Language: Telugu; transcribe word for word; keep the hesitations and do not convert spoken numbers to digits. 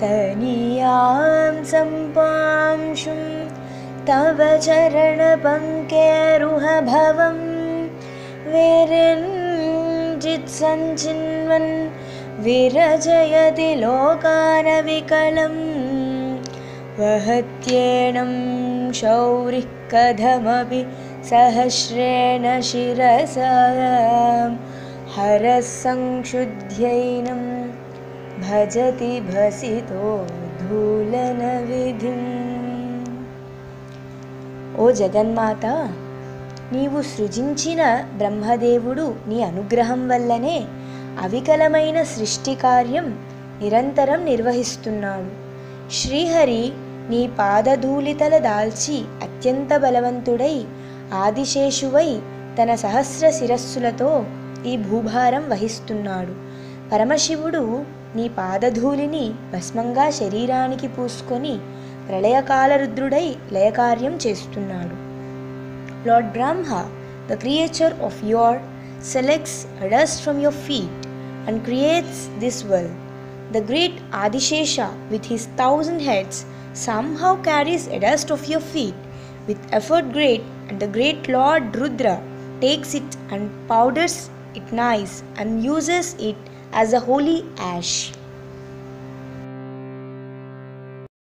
तनीयां सम्पांशुं तव चरणपङ्केरुहभवं विरञ्जित्सञ्चिन्वन् विरजयति लोकानविकलं वहत्येनं शौरिः कथमपि सहस्रेण शिरसा हरः संक्षुध्यैनं भजति भसितो धूलनविधिम्। ఓ జగన్మాత, నీవు సృజించిన బ్రహ్మదేవుడు నీ అనుగ్రహం వల్లనే అవికలమైన సృష్టి కార్యం నిరంతరం నిర్వహిస్తున్నాడు. శ్రీహరి నీ పాదధూళితల దాల్చి అత్యంత బలవంతుడై ఆదిశేషువై తన సహస్ర శిరస్సులతో ఈ భూభారం వహిస్తున్నాడు. పరమశివుడు నీ పాదధూళిని భస్మంగా శరీరానికి పూసుకొని ప్రళయకాల రుద్రుడై లయకార్యం చేస్తున్నాడు. Lord Brahma, the creator of your, selects dust from your feet and creates this world. The great Adishesha with his thousand heads somehow carries a dust of your feet with effort great, and the great Lord Rudra takes it and powders it nice and uses it as a holy ash.